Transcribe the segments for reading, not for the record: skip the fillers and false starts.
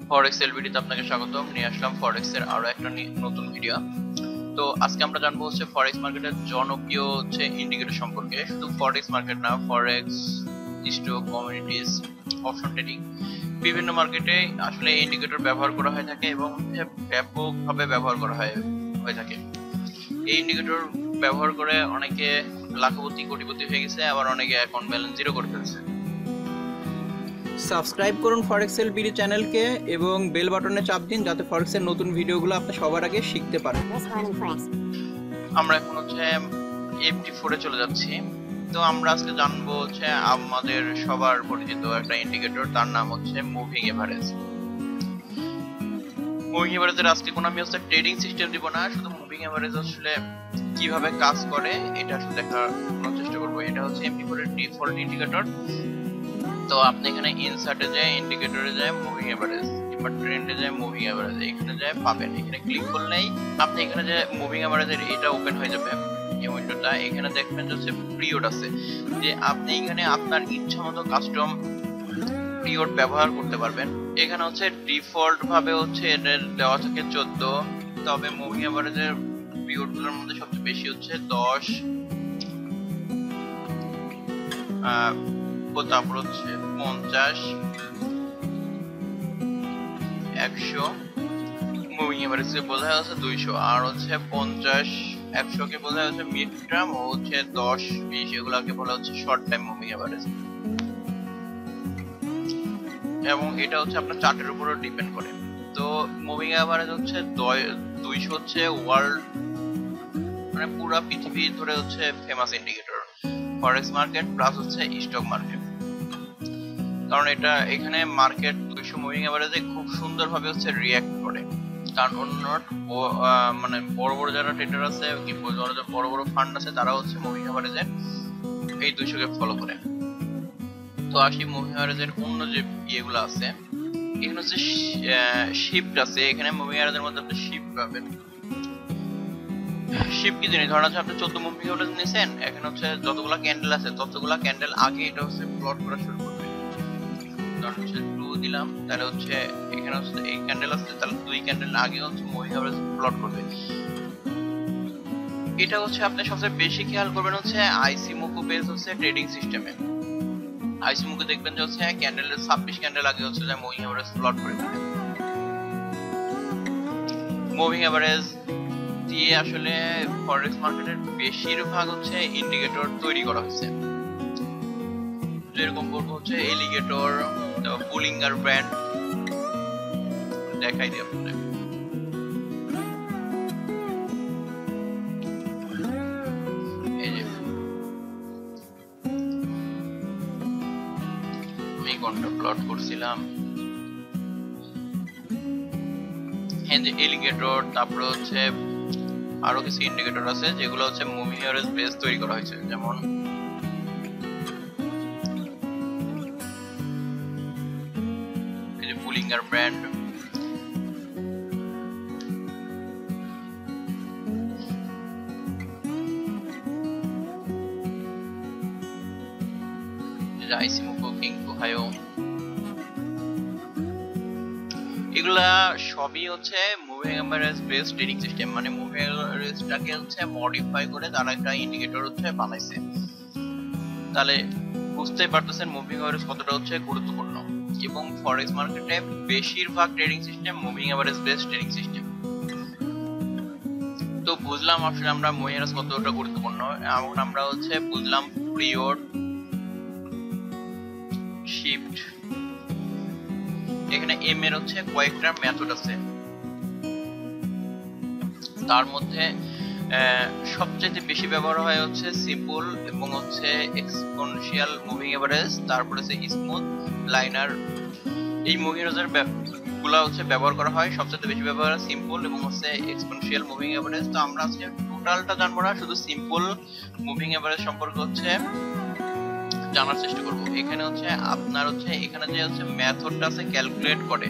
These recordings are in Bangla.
ফরেক্স এলবিডিতে আপনাকে স্বাগতম। নিয়ে আসলাম ফরেক্স এর আরো একটা নতুন ভিডিও। তো আজকে আমরা জানবো হচ্ছে ফরেক্স মার্কেটের জনপ্রিয় হচ্ছে ইন্ডিকেটর সম্পর্কে। শুধু ফরেক্স মার্কেট না, forex, stock, communities, option trading, বিভিন্ন মার্কেটে আসলে ইন্ডিকেটর ব্যবহার করা হয়ে থাকে এবং ব্যাপকভাবে ব্যবহার করা হয়ে থাকে। এই ইন্ডিকেটর ব্যবহার করে অনেকে লাখপতি কোটিপতি হয়ে গেছে, আবার অনেকে অ্যাকাউন্ট ব্যালেন্স জিরো করে ফেলছে। সাবস্ক্রাইব করুন ফরেক্স এলবিডি চ্যানেলকে এবং বেল বাটনে চাপ দিন যাতে ফরেক্সের নতুন ভিডিওগুলো আপনি সবার আগে শিখতে পারেন। আমরা এখন হচ্ছে FT4 এ চলে যাচ্ছি। তো আমরা আজকে জানবো হচ্ছে আমাদের সবার পরিচিত একটা ইন্ডিকেটর, তার নাম হচ্ছে মুভিং এভারেজ। মুভিং এভারেজের আজকে কোনো আমি হচ্ছে ট্রেডিং সিস্টেম দিব না, শুধু মুভিং এভারেজ আসলে কিভাবে কাজ করে এটা আসলে দেখার চেষ্টা করবো। এটা হচ্ছে FT4 এর ডিফল্ট ইন্ডিকেটর। তো আপনি এখানে ইনসার্টে যায়, ইন্ডিকেটরে যায় মুভিং এভারেজ, কিংবা ট্রেন্ডে যায় মুভিং এভারেজ, এখানে যায় পাবেন। এখানে ক্লিক করলেই আপনি এখানে যে মুভিং এভারেজের এটা ওপেন হয়ে যাবে এই উইন্ডোটা। এখানে দেখবেন যে হচ্ছে পিরিয়ড আছে, যে আপনি এখানে আপনার ইচ্ছা মতো কাস্টম পিরিয়ড ব্যবহার করতে পারবেন। এখানে হচ্ছে ডিফল্ট ভাবে হচ্ছে এর দেওয়া থাকে 14, তবে মুভিং এভারেজের পিরিয়ড গুলোর মধ্যে সবচেয়ে বেশি হচ্ছে 10, তারপর হচ্ছে 50, 100, মুভিং এভারেজে বোঝা যাচ্ছে 200, আর হচ্ছে 50, 100 কে বোঝা যাচ্ছে মিড টার্ম, ও হচ্ছে 10, 20 এগুলাকে বলা হচ্ছে শর্ট টাইম মুভিং এভারেজ। এবং এটা হচ্ছে আপনার চার্টের উপরও ডিপেন্ড করে। তো মুভিং এভারেজ হচ্ছে 200 হচ্ছে ওয়ার্ল্ড, মানে পুরো পৃথিবী ধরে হচ্ছে famous indicator forex market plus হচ্ছে স্টক মার্কেট। কারণ এটা এখানে মার্কেট 200 মুভিং এভারেজে খুব সুন্দরভাবে হচ্ছে রিয়্যাক্ট করে। কারণ অন্য মানে বড় বড় যারা ট্রেডার আছে কিংবা যারা বড় বড় ফান্ড আছে তারা হচ্ছে মুভিং এভারেজে এই 200 কে ফলো করে। তো আসি মুভিং এভারেজের অন্য যে ইয়েগুলো আছে, এখানে হচ্ছে শিফট আছে। এখানে মুভিং এভারেজের মধ্যে আপনি শিফট পাবেন। শিফট কি জিনিস? ধরেন আপনি 14 মুভিং এভারেজ নিয়েছেন, এখানে হচ্ছে যতগুলা ক্যান্ডেল আছে ততগুলা ক্যান্ডেল আগে এটা হচ্ছে প্লট করা শুরু করবে। ধরেন হচ্ছে 2 দিলাম, তাহলে হচ্ছে এখানে হচ্ছে এই ক্যান্ডেল আছে, তাহলে 2 ক্যান্ডেল আগে হচ্ছে মুভিং এভারেজ প্লট করবে। এটা হচ্ছে আপনি সবচেয়ে বেশি খেয়াল করবেন হচ্ছে আইসি মুকু বেস হচ্ছে ট্রেডিং সিস্টেমে। আইসি মুকু দেখবেন যে হচ্ছে ক্যান্ডেলের 26 ক্যান্ডেল আগে হচ্ছে যে মুভিং এভারেজ প্লট করে ফেলে। মুভিং এভারেজ দিয়ে আসলে ফরেক্স মার্কেটের বেশিরভাগ হচ্ছে ইন্ডিকেটর তৈরি করা হয়েছে। যেরকম বলবো হচ্ছে এলিগেটর, বুলিঙ্গার ব্র্যান্ড, দেখাই দিই আপনাদের। এই যে আমি কোনটা প্লট করছিলাম, এই যে এলিগেটর, তারপর হচ্ছে আরো কিছু ইন্ডিকেটর আছে যেগুলো হচ্ছে মুভিং এভারেজ বেস তৈরি করা হয়েছে। যেমন এই যে বুলিঙ্গার ব্র্যান্ড, আইসিমুকো, কিংকো, হায়ো, এগুলা সবই হচ্ছে moving average base trading system. মানে মুভিং এভারেজটাকে হচ্ছে মডিফাই করে তারা একটা ইন্ডিকেটর হচ্ছে বানাইছে। তাহলে বুঝতেই পারতেছেন মুভিং এভারেজ কতটা হচ্ছে গুরুত্বপূর্ণ। এবং ফরেক্স মার্কেটে বেশিরভাগ trading system moving average base trading system. তো বুঝলাম আসলে আমরা মুভিং এভারেজ কতটা গুরুত্বপূর্ণ। এখন আমরা হচ্ছে বুঝলাম পিরিয়ড, শিফট। এখানে এম এর হচ্ছে কয়েকটা মেথড আছে, তার মধ্যে সবচেয়ে বেশি ব্যবহার হয় হচ্ছে সিম্পল এবং হচ্ছে এক্সপোনেনশিয়াল মুভিং এভারেজ, তারপরে হচ্ছে স্মুথ লাইনার। এই মুভিং এভারেজের গুলা হচ্ছে ব্যবহার করা হয়। সবচেয়ে বেশি ব্যবহার হয় সিম্পল এবং হচ্ছে এক্সপোনেনশিয়াল মুভিং এভারেজ। তো আমরা আজকে টোটালটা জানবো না, শুধু সিম্পল মুভিং এভারেজ সম্পর্কে হচ্ছে জানার চেষ্টা করব। এখানে হচ্ছে আপনার হচ্ছে এখানে যে হচ্ছে মেথডটা আছে ক্যালকুলেট করে,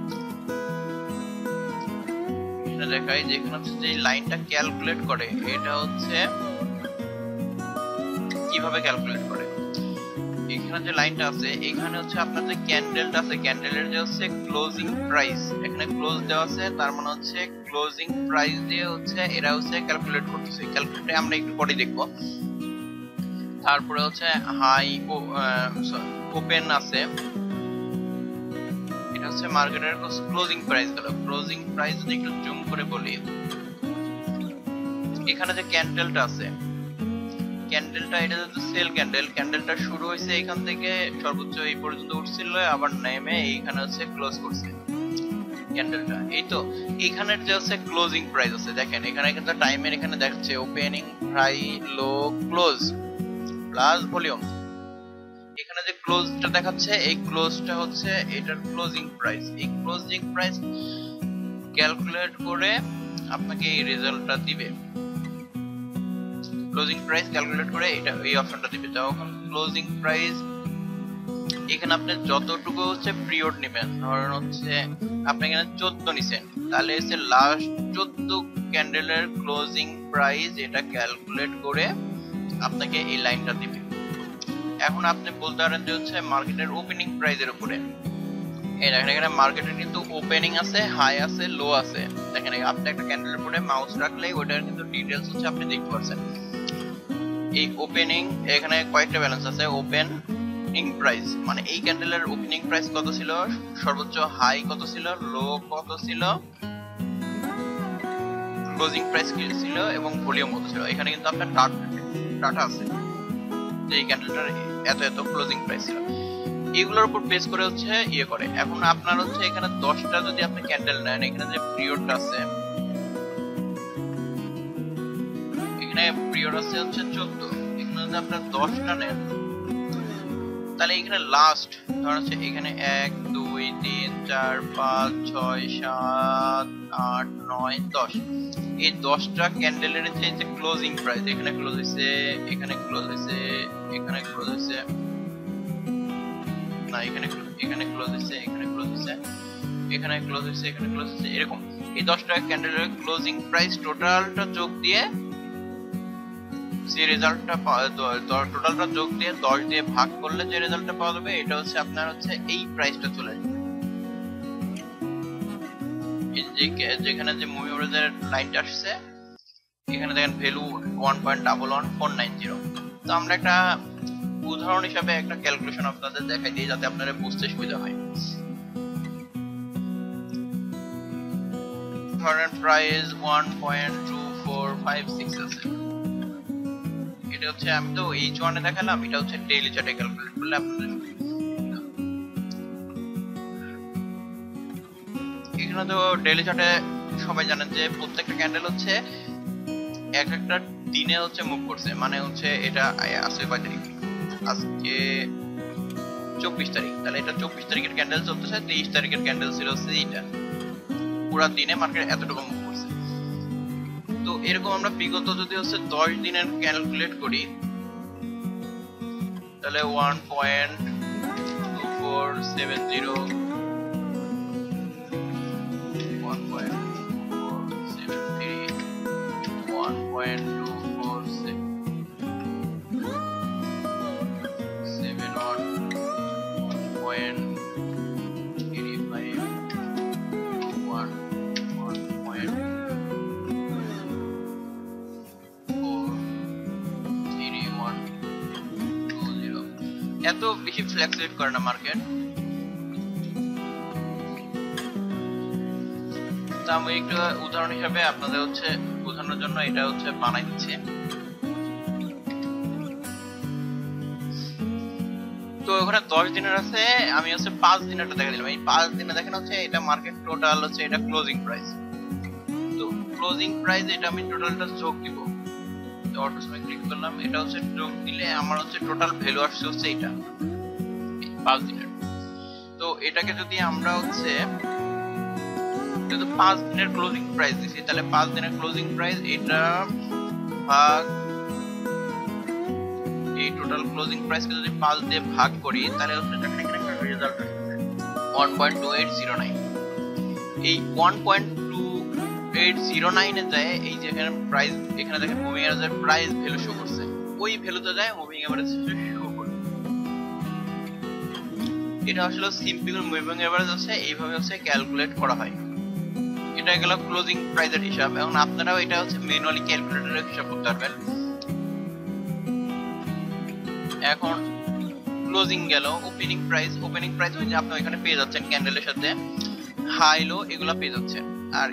এটা দেখাই যে এখানে হচ্ছে যে লাইনটা ক্যালকুলেট করে এটা হচ্ছে কিভাবে ক্যালকুলেট করে। এখানে যে লাইনটা আছে এখানে হচ্ছে আপনার যে ক্যান্ডেলটা আছে ক্যান্ডেলের যে হচ্ছে ক্লোজিং প্রাইস এখানে ক্লোজ দেওয়া আছে, তার মানে হচ্ছে ক্লোজিং প্রাইস দিয়ে হচ্ছে এরা হচ্ছে ক্যালকুলেট করতেছে। ক্যালকুলেটে আমরা একটু পরে দেখব। তারপরে হচ্ছে হাই ওপেন আছে, এটা হচ্ছে মার্কেটের ক্লোজিং প্রাইস গুলো। ক্লোজিং প্রাইস যদি একটু জুম করে বলি, এখানে যে ক্যান্ডেলটা আছে ক্যান্ডেলটা এটা হচ্ছে সেল ক্যান্ডেল। ক্যান্ডেলটা শুরু হয়েছে এখান থেকে সর্বোচ্চ এই পর্যন্ত উঠছিল, আবার নেমে এইখানে হচ্ছে ক্লোজ করছে ক্যান্ডেলটা। এই তো এইখানের যে হচ্ছে ক্লোজিং প্রাইস আছে দেখেন, এখানে কিন্তু টাইমের এখানে দেখাচ্ছে opening high low close plus volume. এখানে যে ক্লোজটা দেখাচ্ছে এই ক্লোজটা হচ্ছে এটার ক্লোজিং প্রাইস। এই ক্লোজিং প্রাইস ক্যালকুলেট করে আপনাকে এই রেজাল্টটা দিবে। ক্লোজিং প্রাইস ক্যালকুলেট করে এটা এই অপশনটা দিবে। তখন ক্লোজিং প্রাইস এখানে আপনি যতটুকু হচ্ছে পিরিয়ড নেবেন, ধরেন হচ্ছে আপনি এখানে 14 নিছেন, তাহলে হচ্ছে লাস্ট 14 ক্যান্ডেলের ক্লোজিং প্রাইস এটা ক্যালকুলেট করে আপনাকে এই লাইনটা দিবে। এখন আপনি বলতে পারেন যে হচ্ছে মার্কেটের ওপেনিং প্রাইসের উপরে, এই দেখেন এখানে মার্কেটের কিন্তু ওপেনিং আছে, হাই আছে, লো আছে। দেখেন আপনি একটা ক্যান্ডেলের উপরে মাউস রাখলেই ওটার কিন্তু ডিটেইলস হচ্ছে আপনি দেখতে পাচ্ছেন। এই ওপেনিং এখানে কয়েকটা ব্যালেন্স আছে। ওপেনিং প্রাইস মানে এই ক্যান্ডেলের ওপেনিং প্রাইস কত ছিল, সর্বোচ্চ হাই কত ছিল, লো কত ছিল, ক্লোজিং প্রাইস কি ছিল এবং ভলিউম কত ছিল। এখানে কিন্তু আপনার ডাটা আছে যে এই ক্যান্ডেলটার এত এত ক্লোজিং প্রাইস ছিল। এগুলোর উপর বেস করে হচ্ছে ইয়ে করে। এখন আপনার হচ্ছে এখানে 10টা যদি আপনি ক্যান্ডেল নেন, এখানে যে পিরিয়ডটা আছে এখানে পিরিয়ড আছে হচ্ছে 14, এখানে যদি আপনার 10টা নেন তাহলে এখানে লাস্ট ধরুন হচ্ছে এখানে 1 2 3 4 5 6 7 8 9 10, এই 10টা ক্যান্ডেলের যে ক্লোজিং প্রাইস এখানে ক্লোজ হইছে, এখানে ক্লোজ হইছে, এখানে ক্লোজ হইছে, না এখানে ক্লোজ হইছে, এখানে ক্লোজ হইছে, এখানে ক্লোজ হইছে, এখানে ক্লোজ হইছে, এরকম এই 10টা ক্যান্ডেলের ক্লোজিং প্রাইস টোটালটা যোগ দিয়ে যে রেজাল্টটা টোটালটা যোগ দিয়ে 10 দিয়ে ভাগ করলে যে রেজাল্টটা পাওয়া যাবে এটা হচ্ছে আপনার হচ্ছে এই প্রাইসটা চলে আসবে। এই যে যেখানে যে মুভি এভারেজের লাইনটা আসছে এখানে দেখেন ভ্যালু 1.11490। তো আমরা একটা উদাহরণ হিসেবে একটা ক্যালকুলেশন আপনাদের দেখাই দিই যাতে আপনারা বুঝতে সুবিধা হয়। ধরেন প্রাইস 1.2456 আছে, এটা হচ্ছে আমি তো H1 এ দেখালাম, এটা হচ্ছে ডেইলি চার্টে ক্যালকুলেট করলে আপনাদের এখানে তো ডেইলি চার্টে সবাই জানেন যে প্রত্যেকটা ক্যান্ডেল হচ্ছে এক একটা দিনে হচ্ছে মুভ করছে, মানে হচ্ছে এটা আছে কয় তারিখ, আজকে 24 তারিখ, তাহলে এটা 24 তারিখের ক্যান্ডেল চলতেছে, 23 তারিখের ক্যান্ডেল ছিল হচ্ছে এটা, পুরো দিনে মার্কেট এতটুকু মুভ করছে। তো এরকম আমরা বিগত যদি হচ্ছে 10 দিনের ক্যালকুলেট করি তাহলে 1.2470 এত বেশি ফ্ল্যাকচুয়েট করে না মার্কেট। তা আমি একটু উদাহরণ হিসেবে আপনাদের হচ্ছে বোঝানোর জন্য এটা হচ্ছে বানাই দিচ্ছি। তো ওখানে 10 দিনের আছে, আমি হচ্ছে 5 দিনেরটা দেখা দিলাম। এই 5 দিনে দেখেন হচ্ছে এটা মার্কেট টোটাল হচ্ছে এটা ক্লোজিং প্রাইস। তো ক্লোজিং প্রাইস এটা আমি টোটালটা যোগ দিব, অটো সময় ক্লিক করলাম, এটা হচ্ছে যোগ দিলে আমার হচ্ছে টোটাল ভ্যালু আসছে হচ্ছে এটা 5 দিনের। তো এটাকে যদি আমরা হচ্ছে যেহেতু 5 দিনের ক্লোজিং প্রাইস দিছি তাহলে 5 দিনের ক্লোজিং প্রাইস এটা ভাগ এই টোটাল ক্লোজিং প্রাইসকে যদি 5 দিয়ে ভাগ করি তাহলে হচ্ছে এখানে একটা রেজাল্ট আসছে 1.2809। এই 1.2809 এ যায় এই যে এখানে প্রাইস, এখানে দেখেন মুভিং এভারেজের প্রাইস ভ্যালু শো করছে, ওই ভ্যালুতে যায় মুভিং এভারেজ শো করবে। এটা আসলে সিম্পল মুভিং এভারেজ হচ্ছে এইভাবে হচ্ছে ক্যালকুলেট করা হয়। এটা গেল ক্লোজিং প্রাইসের হিসাব। এখন আপনারাও এটা হচ্ছে ম্যানুয়ালি ক্যালকুলেটরে হিসাব করতে পারবেন। এখন ক্লোজিং গেল, ওপেনিং প্রাইস ওই যে আপনি এখানে পেয়ে যাচ্ছেন ক্যান্ডেলের সাথে হাই লো এগুলা পেয়ে যাচ্ছেন। আর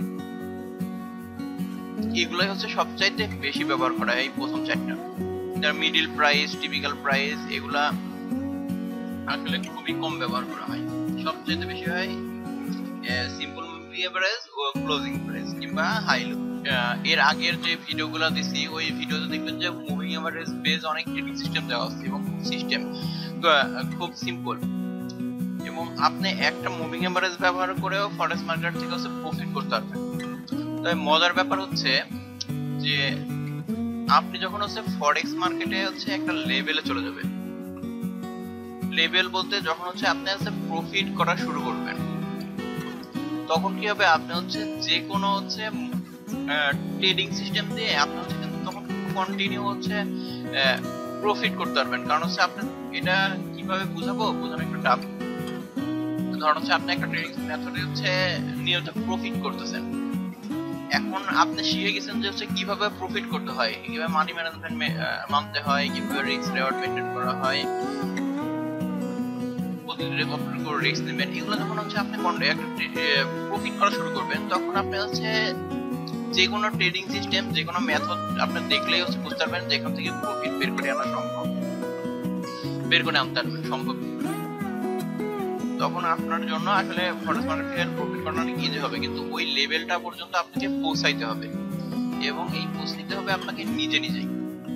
এগুলাই হচ্ছে সবচাইতে বেশি ব্যবহার করা হয় এই প্রথম চারটা। যার মিডল প্রাইস, টিপিক্যাল প্রাইস এগুলা আসলে খুবই কম ব্যবহার করা হয়। সবচাইতে বেশি হয় সিম্পল মুভিং এভারেজ ও ক্লোজিং প্রাইস কিংবা হাই লো। এর আগের যে ভিডিওগুলো দিছি ওই ভিডিওতে দেখবেন যে মুভিং এভারেজ বেস অনেক ট্রেডিং সিস্টেম দেওয়া আছে এবং সিস্টেম খুব সিম্পল, এবং আপনি একটা মুভিং এভারেজ ব্যবহার করেও ফরেক্স মার্কেট থেকে হচ্ছে প্রফিট করতে পারবেন। তবে মজার ব্যাপার হচ্ছে যে আপনি যখন হচ্ছে ফরেক্স মার্কেটে হচ্ছে একটা লেভেলে চলে যাবেন, লেভেল বলতে যখন হচ্ছে আপনি হচ্ছে প্রফিট করা শুরু করবেন, তখন কি হবে, আপনি হচ্ছে যে কোনো হচ্ছে ট্রেডিং সিস্টেম দিয়ে আপনি হচ্ছে কিন্তু তখন কন্টিনিউ হচ্ছে প্রফিট করতে পারবেন। কারণ হচ্ছে আপনি এটা কিভাবে বোঝানো একটু টাফ। ধরুন হচ্ছে আপনি একটা ট্রেডিং মেথডে হচ্ছে নিয়মিত প্রফিট করতেছেন। এখন আপনি শিখে গেছেন যে হচ্ছে কিভাবে প্রফিট করতে হয়, কিভাবে মানি ম্যানেজমেন্ট মানতে হয়, কিভাবে রিস্ক রিওয়ার্ড মেইনটেইন করা হয়, রিস্ক নেবেন, এগুলো যখন হচ্ছে আপনি প্রফিট করা শুরু করবেন তখন আপনি হচ্ছে যে কোনো ট্রেডিং সিস্টেম, যে কোনো মেথড আপনি দেখলেই হচ্ছে বুঝতে পারবেন যে এখান থেকে প্রফিট বের করে আনতে সম্ভব। তখন আপনার জন্য আসলে ফরেক্স মার্কেট থেকে প্রফিট করানো অনেক ইজি হবে, কিন্তু ওই লেভেলটা পর্যন্ত আপনাকে পৌঁছাইতে হবে এবং এই পৌঁছাইতে হবে আপনাকে নিজেই।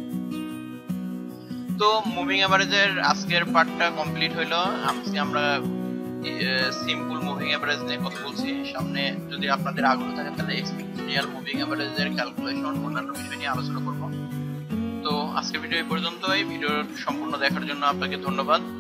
তো মুভিং এভারেজের আজকের পার্টটা কমপ্লিট হইলো। আজকে আমরা সিম্পল মুভিং এভারেজ নিয়ে কথা বলছি। সামনে যদি আপনাদের আগ্রহ থাকে তাহলে এক্সপোনেনশিয়াল মুভিং এভারেজের ক্যালকুলেশন অন্যান্য বিষয় নিয়ে আলোচনা করব। তো আজকের ভিডিও এই পর্যন্তই। ভিডিও সম্পূর্ণ দেখার জন্য আপনাকে ধন্যবাদ।